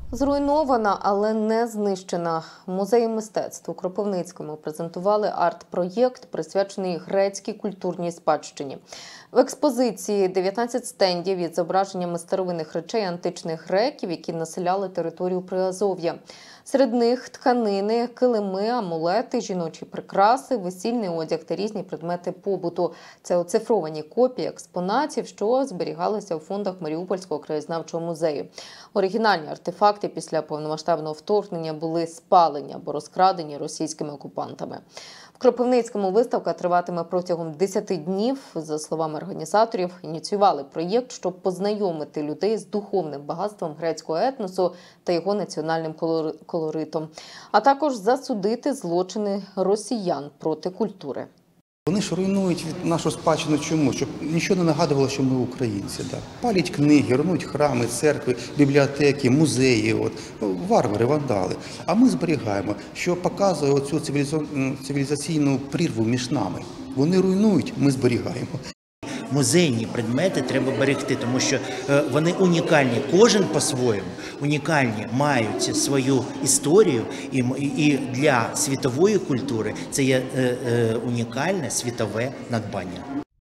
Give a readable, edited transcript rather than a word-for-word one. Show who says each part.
Speaker 1: Зруйнована, але не знищена. В Музеї мистецтв у Кропивницькому презентували арт-проєкт, присвячений грецькій культурній спадщині. В експозиції 19 стендів із зображеннями старовинних речей античних греків, які населяли територію Приазов'я. Серед них тканини, килими, амулети, жіночі прикраси, весільний одяг та різні предмети побуту. Це оцифровані копії експонатів, що зберігалися у фондах Маріупольського краєзнавчого музею. Оригінальні артефакти після повномасштабного вторгнення були спалені або розкрадені російськими окупантами. В Кропивницькому виставка триватиме протягом 10 днів. За словами організаторів, ініціювали проєкт, щоб познайомити людей з духовним багатством грецького етносу та його національним колоритом, а також засудити злочини росіян проти культури.
Speaker 2: Вони ж руйнують нашу спадщину чому? Щоб нічого не нагадувало, що ми українці. Да? Палять книги, руйнують храми, церкви, бібліотеки, музеї. Варвари, вандали. А ми зберігаємо, що показує оцю цивілізаційну прірву між нами. Вони руйнують, ми зберігаємо.
Speaker 3: Музейні предмети треба берегти, тому що вони унікальні, кожен по-своєму унікальні, мають свою історію, і для світової культури це є унікальне світове надбання.